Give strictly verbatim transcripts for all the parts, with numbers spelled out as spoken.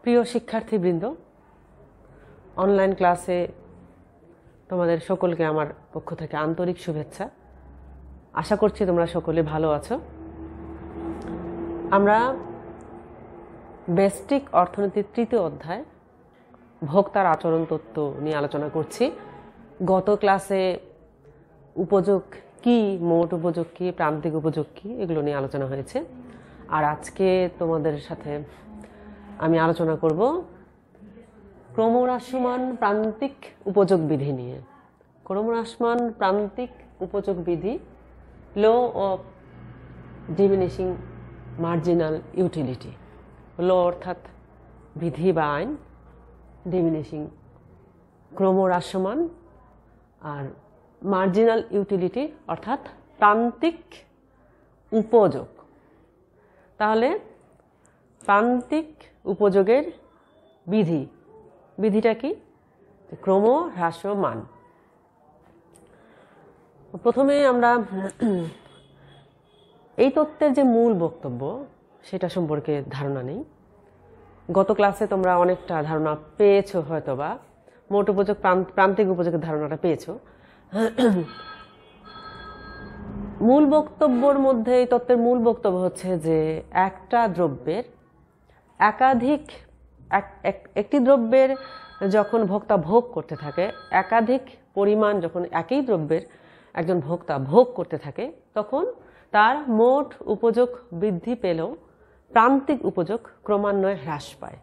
প্রিয় শিক্ষার্থীবৃন্দ, অনলাইন ক্লাসে তোমাদের সকলকে আমার পক্ষ থেকে আন্তরিক শুভেচ্ছা। আশা করছি তোমরা সকলে ভালো আছো। আমরা ব্যষ্টিক অর্থনীতির তৃতীয় অধ্যায় ভোক্তার আচরণ তত্ত্ব নিয়ে আলোচনা করছি। গত ক্লাসে উপযোগ কি, মোট উপযোগ কি, প্রান্তিক উপযোগ কি, এগুলো নিয়ে আলোচনা হয়েছে। আর আজকে তোমাদের সাথে আমি আলোচনা করব ক্রমহ্রাসমান প্রান্তিক উপযোগ বিধি নিয়ে। ক্রমহ্রাসমান প্রান্তিক উপযোগ বিধি, law of diminishing marginal utility. Law অর্থাৎ বিধি বা আইন, ডিমিনিশিং ক্রমহ্রাসমান, আর মার্জিনাল ইউটিলিটি অর্থাৎ প্রান্তিক উপযোগ। তাহলে প্রান্তিক উপযোগের বিধি, বিধিটা কি? ক্রমহ্রাসমান। প্রথমে আমরা এই তত্ত্বের যে মূল বক্তব্য সেটা সম্পর্কে ধারণা নেই। গত ক্লাসে তোমরা অনেকটা ধারণা পেয়েছো, হয়তো বা মোট উপযোগ প্রান্তিক উপযোগের ধারণাটা পেয়েছো। মূল বক্তব্যের মধ্যে এই তত্ত্বের মূল বক্তব্য হচ্ছে যে একটা দ্রব্যের একাধিক একটি দ্রব্যের যখন ভোক্তা ভোগ করতে থাকে, একাধিক পরিমাণ যখন একই দ্রব্যের একজন ভোক্তা ভোগ করতে থাকে, তখন তার মোট উপযোগ বৃদ্ধি পেলেও প্রান্তিক উপযোগ ক্রমান্বয়ে হ্রাস পায়।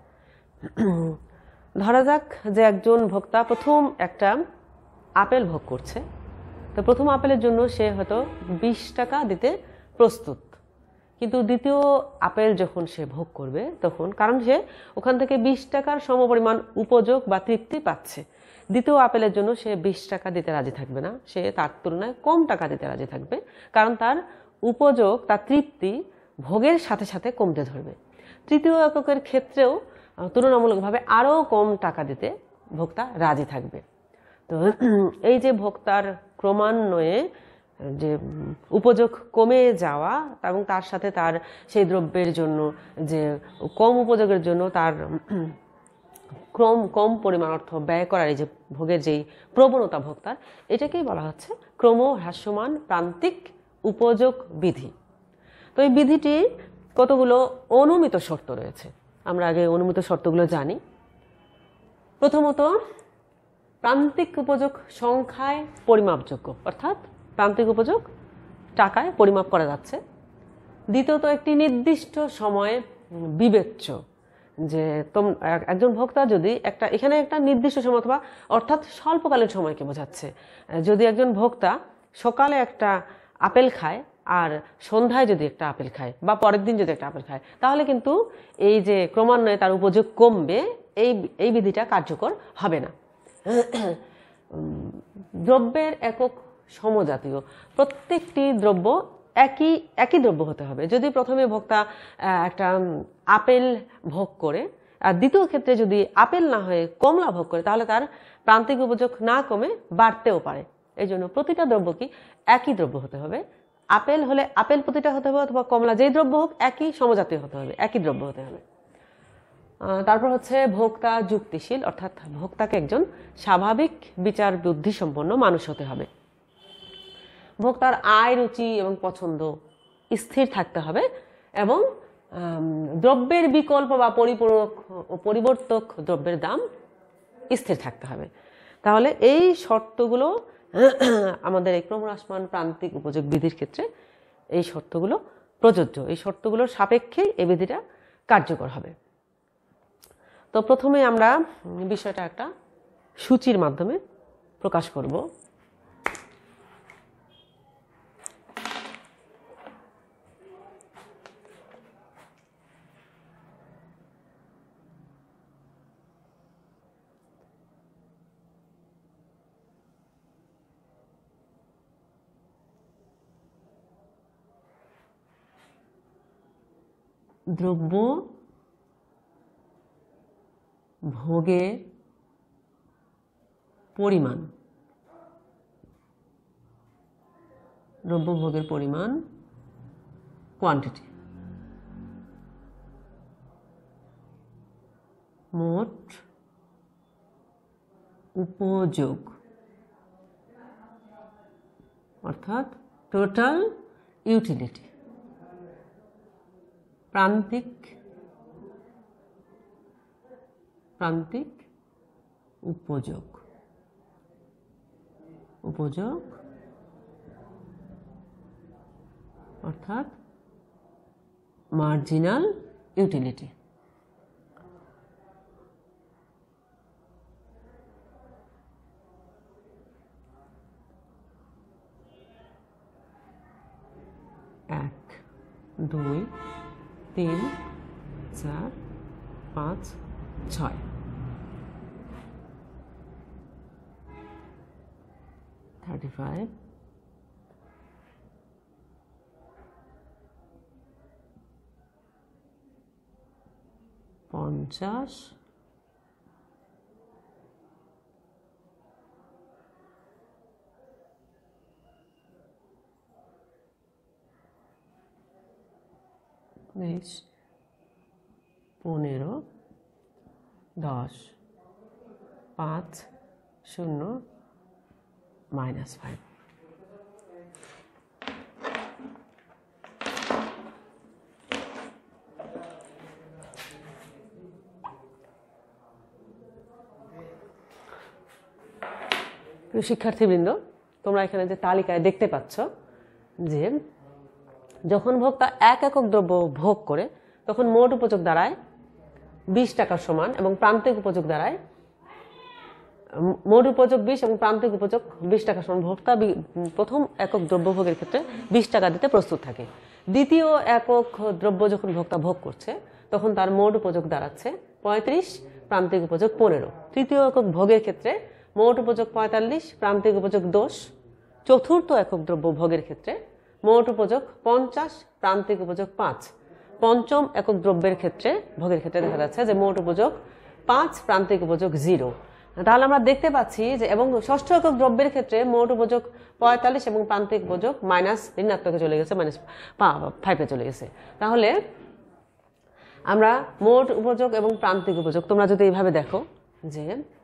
ধরা যাক যে একজন ভোক্তা প্রথম একটা আপেল ভোগ করছে, তো প্রথম আপেলের জন্য সে হয়তো বিশ টাকা দিতে প্রস্তুত, কিন্তু দ্বিতীয় আপেল যখন সে ভোগ করবে তখন, কারণ সে ওখান থেকে বিশ টাকার সমপরিমাণ উপযোগ বা তৃপ্তি পাচ্ছে, দ্বিতীয় আপেলের জন্য সে বিশ টাকা দিতে রাজি থাকবে না, সে তার তুলনায় কম টাকা দিতে রাজি থাকবে, কারণ তার উপযোগ, তার তৃপ্তি ভোগের সাথে সাথে কমতে ধরবে। তৃতীয় এককের ক্ষেত্রেও তুলনামূলকভাবে আরও কম টাকা দিতে ভোক্তা রাজি থাকবে। তো এই যে ভোক্তার ক্রমান্বয়ে যে উপযোগ কমে যাওয়া এবং তার সাথে তার সেই দ্রব্যের জন্য যে কম উপযোগের জন্য তার ক্রম কম পরিমাণ অর্থ ব্যয় করার এই যে ভোগের যেই প্রবণতা ভোক্তার, এটাকেই বলা হচ্ছে ক্রমহ্রাসমান প্রান্তিক উপযোগ বিধি। তো এই বিধিটি কতগুলো অনুমিত শর্ত রয়েছে, আমরা আগে অনুমিত শর্তগুলো জানি। প্রথমত, প্রান্তিক উপযোগ সংখ্যায় পরিমাপযোগ্য, অর্থাৎ প্রান্তিক উপযোগ টাকায় পরিমাপ করা যাচ্ছে। দ্বিতীয়ত, একটি নির্দিষ্ট সময়ে বিবেচ্য, যে তোম একজন ভোক্তা যদি একটা, এখানে একটা নির্দিষ্ট সময় অথবা অর্থাৎ স্বল্পকালীন সময়কে বোঝাচ্ছে। যদি একজন ভোক্তা সকালে একটা আপেল খায় আর সন্ধ্যায় যদি একটা আপেল খায় বা পরের দিন যদি একটা আপেল খায়, তাহলে কিন্তু এই যে ক্রমান্বয়ে তার উপযোগ কমবে, এই এই বিধিটা কার্যকর হবে না। দ্রব্যের একক সমজাতীয়, প্রত্যেকটি দ্রব্য একই একই দ্রব্য হতে হবে। যদি প্রথমে ভোক্তা একটা আপেল ভোগ করে আর দ্বিতীয় ক্ষেত্রে যদি আপেল না হয়ে কমলা ভোগ করে, তাহলে তার প্রান্তিক উপযোগ না কমে বাড়তেও পারে। এই জন্য প্রতিটা দ্রব্য কি একই দ্রব্য হতে হবে। আপেল হলে আপেল প্রতিটা হতে হবে, অথবা কমলা যেই দ্রব্য হোক একই সমজাতীয় হতে হবে, একই দ্রব্য হতে হবে। তারপর হচ্ছে ভোক্তা যুক্তিশীল, অর্থাৎ ভোক্তাকে একজন স্বাভাবিক বিচার বুদ্ধি সম্পন্ন মানুষ হতে হবে। ভোক্তার আয়, রুচি এবং পছন্দ স্থির থাকতে হবে, এবং দ্রব্যের বিকল্প বা পরিপূরক ও পরিবর্তক দ্রব্যের দাম স্থির থাকতে হবে। তাহলে এই শর্তগুলো আমাদের এই ক্রমহ্রাসমান প্রান্তিক উপযোগ বিধির ক্ষেত্রে এই শর্তগুলো প্রযোজ্য। এই শর্তগুলোর সাপেক্ষে এই বিধিটা কার্যকর হবে। তো প্রথমে আমরা বিষয়টা একটা সূচির মাধ্যমে প্রকাশ করব। দ্রব্য ভোগের পরিমাণ, দ্রব্য ভোগের পরিমাণ কোয়ান্টিটি। মোট উপযোগ অর্থাৎ টোটাল ইউটিলিটি, প্রান্তিক প্রান্তিক উপযোগ উপযোগ অর্থাৎ মার্জিনাল ইউটিলিটি। এক, দুই, তিন, চার, পাঁচ, ছয়। থার্টি ফাইভ, পঞ্চাশ, উনিশ, পনেরো, দশ, পাঁচ, শূন্য, মাইনাস ফাইভ। প্রিয় শিক্ষার্থীবৃন্দ, তোমরা এখানে যে তালিকায় দেখতে পাচ্ছ যে যখন ভোক্তা এক একক দ্রব্য ভোগ করে তখন মোট উপযোগ দাঁড়ায় বিশ টাকার সমান এবং প্রান্তিক উপযোগ দাঁড়ায় মোট উপযোগ বিশ এবং প্রান্তিক উপযোগ বিশ টাকার সমান। ভোক্তা প্রথম একক দ্রব্য ভোগের ক্ষেত্রে বিশ টাকা দিতে প্রস্তুত থাকে। দ্বিতীয় একক দ্রব্য যখন ভোক্তা ভোগ করছে তখন তার মোট উপযোগ দাঁড়াচ্ছে পঁয়ত্রিশ, প্রান্তিক উপযোগ পনেরো। তৃতীয় একক ভোগের ক্ষেত্রে মোট উপযোগ পঁয়তাল্লিশ, প্রান্তিক উপযোগ দশ। চতুর্থ একক দ্রব্য ভোগের ক্ষেত্রে মোট উপযোগ পঞ্চাশ, প্রান্তিক উপযোগ পাঁচ। পঞ্চম একক দ্রব্যের ক্ষেত্রে ভোগের ক্ষেত্রে দেখা যাচ্ছে যে মোট উপযোগ পাঁচ, প্রান্তিক উপযোগ জিরো। তাহলে আমরা দেখতে পাচ্ছি যে এবং ষষ্ঠ একক দ্রব্যের ক্ষেত্রে মোট উপযোগ পঁয়তাল্লিশ এবং প্রান্তিক উপযোগ মাইনাস ঋণাত্মকে চলে গেছে, মাইনাস ফাইভে চলে গেছে। তাহলে আমরা মোট উপযোগ এবং প্রান্তিক উপযোগ তোমরা যদি এইভাবে দেখো যে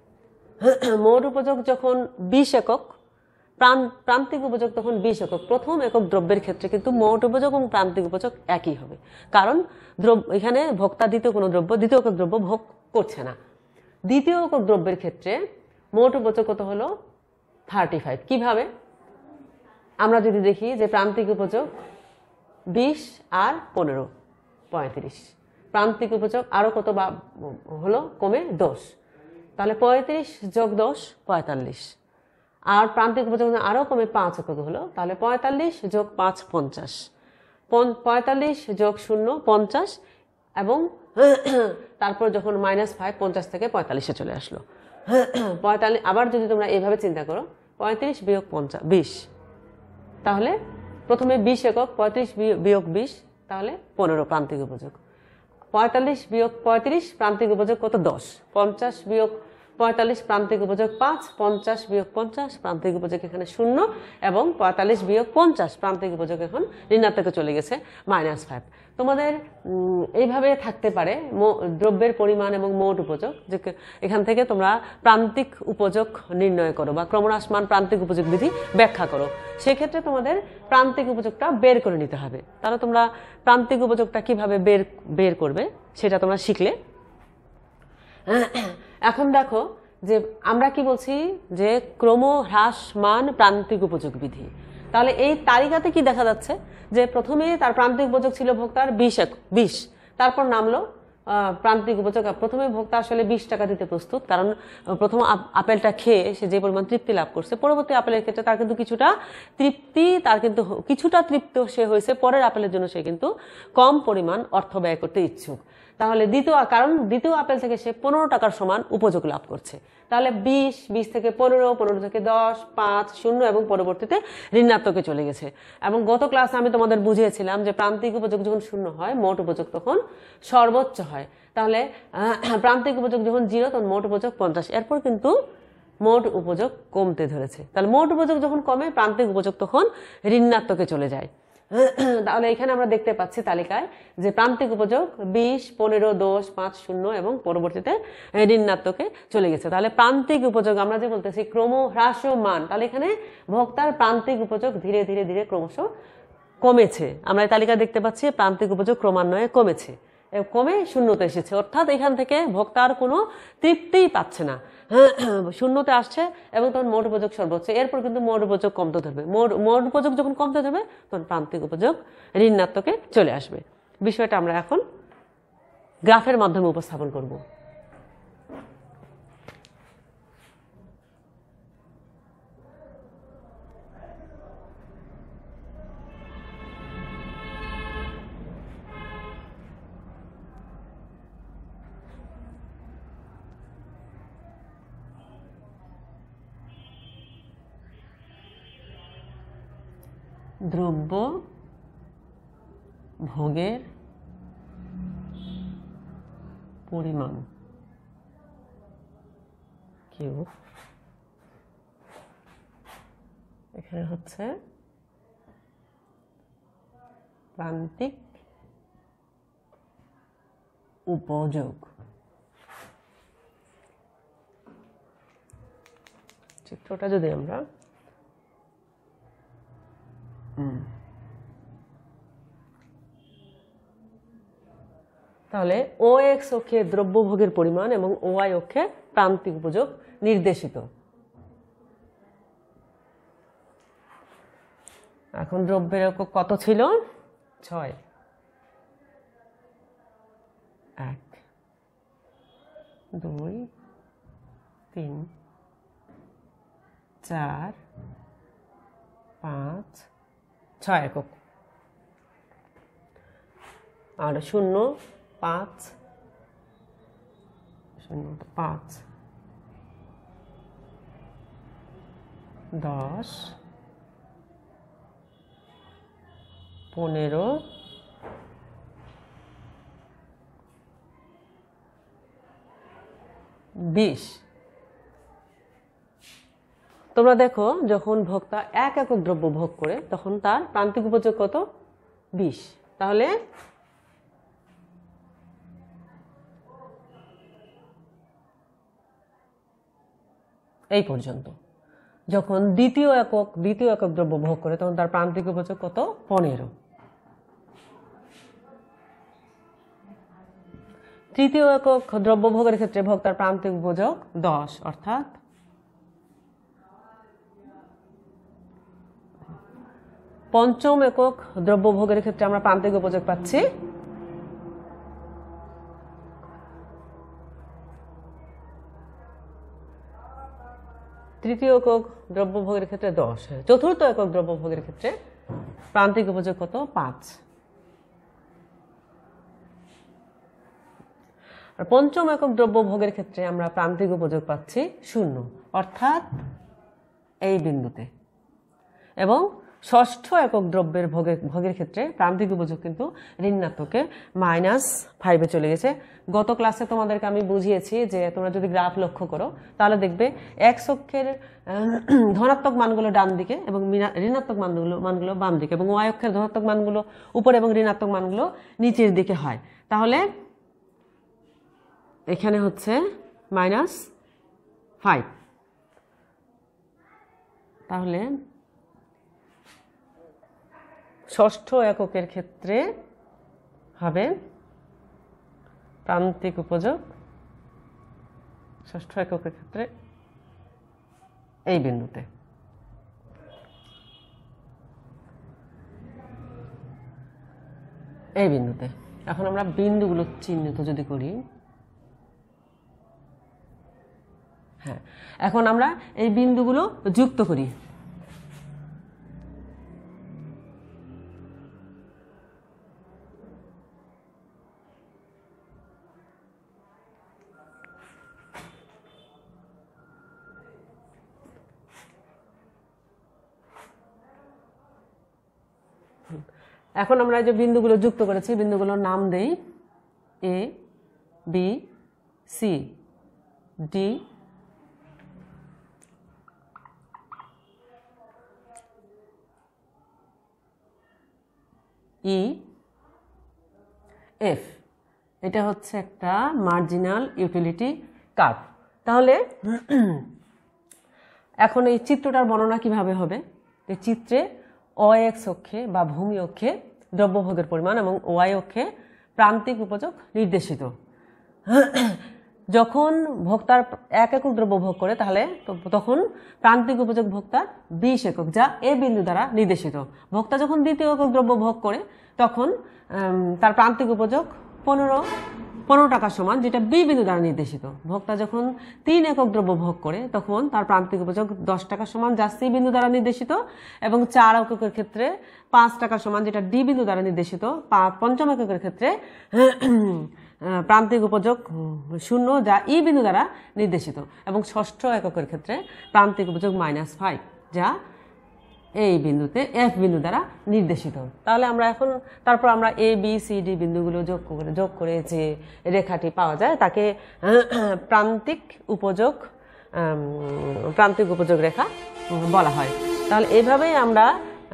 মোট উপযোগ যখন বিশ একক, প্রান্তিক উপযোগ তখন বিশ একক। প্রথম একক দ্রব্যের ক্ষেত্রে কিন্তু মোট উপযোগ এবং প্রান্তিক উপযোগ একই হবে, কারণ দ্রব্য এখানে ভোক্তা দ্বিতীয় কোনো দ্রব্য দ্বিতীয় একক দ্রব্য ভোগ করছে না। দ্বিতীয় একক দ্রব্যের ক্ষেত্রে মোট উপযোগ কত হলো থার্টি ফাইভ। কিভাবে? আমরা যদি দেখি যে প্রান্তিক উপযোগ বিশ আর পনেরো পঁয়ত্রিশ, প্রান্তিক উপযোগ আরো কত বা হলো কমে দশ, তাহলে পঁয়ত্রিশ যোগ দশ পঁয়তাল্লিশ, আর প্রান্তিক উপযোগ আরো কমে পাঁচ কত হলো, তাহলে পঁয়তাল্লিশ যোগ পাঁচ পঞ্চাশ, পঁয়তাল্লিশ যোগ শূন্য পঞ্চাশ, এবং তারপর যখন মাইনাস ফাইভ পঞ্চাশ থেকে পঁয়তাল্লিশে চলে আসলো। পঁয়তাল্লিশ আবার যদি তোমরা এইভাবে চিন্তা করো পঁয়ত্রিশ বিয়োগ পঞ্চাশ বিশ, তাহলে প্রথমে বিশ একক, পঁয়ত্রিশ বিয়োগ বিশ তাহলে পনেরো প্রান্তিক উপযোগ, পঁয়তাল্লিশ বিয়োগ পঁয়ত্রিশ প্রান্তিক উপযোগ কত দশ, পঞ্চাশ বিয়োগ পঁয়তাল্লিশ প্রান্তিক উপযোগ পাঁচ, পঞ্চাশ বিয়োগ পঞ্চাশ প্রান্তিক উপযোগ এখানে শূন্য, এবং পঁয়তাল্লিশ বিয়োগ পঞ্চাশ প্রান্তিক উপযোগ এখন ঋণাত্মকে চলে গেছে মাইনাস ফাইভ। তোমাদের এইভাবে থাকতে পারে দ্রব্যের পরিমাণ এবং মোট উপযোগ, যে এখান থেকে তোমরা প্রান্তিক উপযোগ নির্ণয় করো বা ক্রমহ্রাসমান প্রান্তিক উপযোগ বিধি ব্যাখ্যা করো। সেক্ষেত্রে তোমাদের প্রান্তিক উপযোগটা বের করে নিতে হবে। তাহলে তোমরা প্রান্তিক উপযোগটা কিভাবে বের বের করবে সেটা তোমরা শিখলে। এখন দেখো যে আমরা কি বলছি যে ক্রমহ্রাসমান প্রান্তিক উপযোগ বিধি। তাহলে এই তালিকাতে কি দেখা যাচ্ছে যে প্রথমে তার প্রান্তিক উপযোগ ছিল ভোক্তার বিশ বিশ, তারপর নামলো প্রান্তিক উপযোগ। প্রথমে ভোক্তা আসলে বিশ টাকা দিতে প্রস্তুত, কারণ প্রথম আপেলটা খেয়ে সে যে পরিমাণ তৃপ্তি লাভ করছে, পরবর্তী আপেলের ক্ষেত্রে তার কিন্তু কিছুটা তৃপ্তি তার কিন্তু কিছুটা তৃপ্ত সে হয়েছে, পরের আপেলের জন্য সে কিন্তু কম পরিমাণ অর্থ ব্যয় করতে ইচ্ছুক। তাহলে দ্বিতীয় কারণ দ্বিতীয় আপেল থেকে সে পনেরো টাকার সমান উপযোগ লাভ করছে, তাহলে বিশ বিশ থেকে পনেরো, পনেরো থেকে দশ, পাঁচ, শূন্য এবং পরবর্তীতে ঋণাত্মকে চলে গেছে। এবং গত ক্লাসে আমি তোমাদের বুঝিয়েছিলাম যে প্রান্তিক উপযোগ যখন শূন্য হয় মোট উপযোগ তখন সর্বোচ্চ হয়। তাহলে প্রান্তিক উপযোগ যখন জিরো তখন মোট উপযোগ পঞ্চাশ, এরপর কিন্তু মোট উপযোগ কমতে ধরেছে। তাহলে মোট উপযোগ যখন কমে প্রান্তিক উপযোগ তখন ঋণাত্মকে চলে যায়। তাহলে এখানে আমরা দেখতে পাচ্ছি তালিকায় যে প্রান্তিক উপযোগ বিশ, পনেরো, দশ, পাঁচ, শূন্য এবং পরবর্তীতে ঋণাত্মকে চলে গেছে। তাহলে প্রান্তিক উপযোগ আমরা যে বলতেছি ক্রম হ্রাসমান, তাহলে এখানে ভোক্তার প্রান্তিক উপযোগ ধীরে ধীরে ধীরে ক্রমশ কমেছে। আমরা এই তালিকা দেখতে পাচ্ছি প্রান্তিক উপযোগ ক্রমান্বয়ে কমেছে, কমে শূন্যতে এসেছে, অর্থাৎ এখান থেকে ভোক্তার কোনো তৃপ্তিই পাচ্ছে না, শূন্যতে আসছে এবং তখন মোট উপযোগ সর্বোচ্চ। এরপর কিন্তু মোট উপযোগ কমতে ধরবে, মোট মোট উপযোগ যখন কমতে ধরবে তখন প্রান্তিক উপযোগ ঋণাত্মকে চলে আসবে। বিষয়টা আমরা এখন গ্রাফের মাধ্যমে উপস্থাপন করব। দ্রব্য ভোগের পরিমাণ কিউ, এখানে হচ্ছে প্রান্তিক উপযোগ। চিত্রটা যদি আমরা তাহলে ও এক্স অক্ষে দ্রব্যভোগের পরিমাণ এবং ওয়াই অক্ষে প্রান্তিক উপযোগ নির্দেশিত। এখন দ্রব্যের একক কত ছিল? ছয়। এক, দুই, তিন, চার, পাঁচ, ছয় একক। আর শূন্য, পাঁচ, শূন্য পাঁচ, দশ, পনেরো, বিশ। তোমরা দেখো যখন ভোক্তা এক একক দ্রব্য ভোগ করে তখন তার প্রান্তিক উপযোগ কত? বিশ। তাহলে এই পর্যন্ত। যখন দ্বিতীয় একক দ্বিতীয় একক দ্রব্য ভোগ করে তখন তার প্রান্তিক উপযোগ কত? পনেরো। তৃতীয় একক দ্রব্য ভোগের ক্ষেত্রে ভোক্তার প্রান্তিক উপযোগ দশ, অর্থাৎ পঞ্চম একক দ্রব্য ভোগের ক্ষেত্রে আমরা প্রান্তিক উপযোগ পাচ্ছি তৃতীয় একক দ্রব্য ভোগের ক্ষেত্রে দশ, চতুর্থ একক দ্রব্য ভোগের ক্ষেত্রে প্রান্তিক উপযোগ কত? পাঁচ। আর পঞ্চম একক দ্রব্য ভোগের ক্ষেত্রে আমরা প্রান্তিক উপযোগ পাচ্ছি শূন্য, অর্থাৎ এই বিন্দুতে। এবং ষষ্ঠ একক দ্রব্যের ভোগের ভোগের ক্ষেত্রে প্রান্তিক উপযোগ কিন্তু ঋণাত্মকে মাইনাস ফাইভে চলে গেছে। গত ক্লাসে তোমাদেরকে আমি বুঝিয়েছি যে তোমরা যদি গ্রাফ লক্ষ্য করো তাহলে দেখবে এক্স অক্ষের ধনাত্মক মানগুলো ডান দিকে এবং ঋণাত্মক মানগুলো মানগুলো বাম দিকে, এবং ওয়াই অক্ষের ধনাত্মক মানগুলো উপরে এবং ঋণাত্মক মানগুলো নিচের দিকে হয়। তাহলে এখানে হচ্ছে মাইনাস ফাইভ। তাহলে ষষ্ঠ এককের ক্ষেত্রে হবে প্রান্তিক উপযোগ ষষ্ঠ এককের ক্ষেত্রে এই বিন্দুতে। এই বিন্দুতে এখন আমরা বিন্দুগুলো চিহ্নিত যদি করি, হ্যাঁ, এখন আমরা এই বিন্দুগুলো যুক্ত করি। এখন আমরা যে বিন্দুগুলো যুক্ত করেছি বিন্দুগুলোর নাম দেই A, B, C, D, E F, এটা হচ্ছে একটা মার্জিনাল ইউটিলিটি কার্ভ। তাহলে এখন এই চিত্রটার বর্ণনা কিভাবে হবে? এই চিত্রে অ এক্স অক্ষে বা ভূমি অক্ষে দ্রব্যভোগের পরিমাণ এবং ওয়াই অক্ষে প্রান্তিক উপযোগ নির্দেশিত। যখন ভোক্তার এক একক দ্রব্য ভোগ করে তাহলে তখন প্রান্তিক উপযোগ ভোক্তার বিশ একক, যা এ বিন্দু দ্বারা নির্দেশিত। ভোক্তা যখন দ্বিতীয় একক দ্রব্য ভোগ করে তখন তার প্রান্তিক উপযোগ পনেরো পনেরো টাকা সমান, যেটা বি বিন্দু দ্বারা নির্দেশিত। ভোক্তা যখন তিন একক দ্রব্য ভোগ করে তখন তার প্রান্তিক উপযোগ দশ টাকা সমান, যা সি বিন্দু দ্বারা নির্দেশিত, এবং চার এককের ক্ষেত্রে পাঁচ টাকা সমান, যেটা ডি বিন্দু দ্বারা নির্দেশিত। পঞ্চম এককের ক্ষেত্রে প্রান্তিক উপযোগ শূন্য, যা ই বিন্দু দ্বারা নির্দেশিত, এবং ষষ্ঠ এককের ক্ষেত্রে প্রান্তিক উপযোগ মাইনাস ফাইভ, যা এই বিন্দুতে এফ বিন্দু দ্বারা নির্দেশিত। তাহলে আমরা এখন তারপর আমরা এ বি সি ডি বিন্দুগুলো যোগ করে যোগ করে যে রেখাটি পাওয়া যায় তাকে প্রান্তিক উপযোগ প্রান্তিক উপযোগ রেখা বলা হয়। তাহলে এইভাবেই আমরা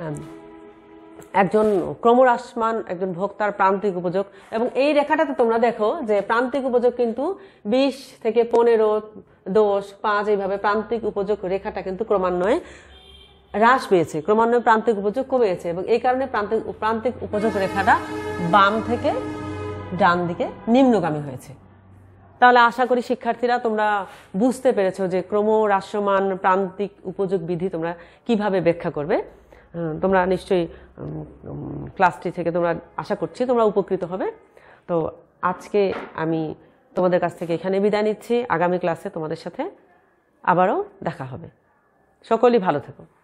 একজন ক্রমহ্রাসমান একজন ভোক্তার প্রান্তিক উপযোগ, এবং এই রেখাটাতে তোমরা দেখো যে প্রান্তিক উপযোগ কিন্তু বিশ থেকে পনেরো, দশ, পাঁচ, এইভাবে প্রান্তিক উপযোগ রেখাটা কিন্তু ক্রমান্বয়ে হ্রাস পেয়েছে, ক্রমান্বয়ে প্রান্তিক উপযোগ কমেছে, এবং এই কারণে প্রান্তিক প্রান্তিক উপযোগ রেখাটা বাম থেকে ডান দিকে নিম্নগামী হয়েছে। তাহলে আশা করি শিক্ষার্থীরা তোমরা বুঝতে পেরেছো যে ক্রমহ্রাসমান প্রান্তিক উপযোগ বিধি তোমরা কিভাবে ব্যাখ্যা করবে। তোমরা নিশ্চয়ই ক্লাসটি থেকে তোমরা আশা করছি তোমরা উপকৃত হবে। তো আজকে আমি তোমাদের কাছ থেকে এখানে বিদায় নিচ্ছি। আগামী ক্লাসে তোমাদের সাথে আবারও দেখা হবে। সকলেই ভালো থেকো।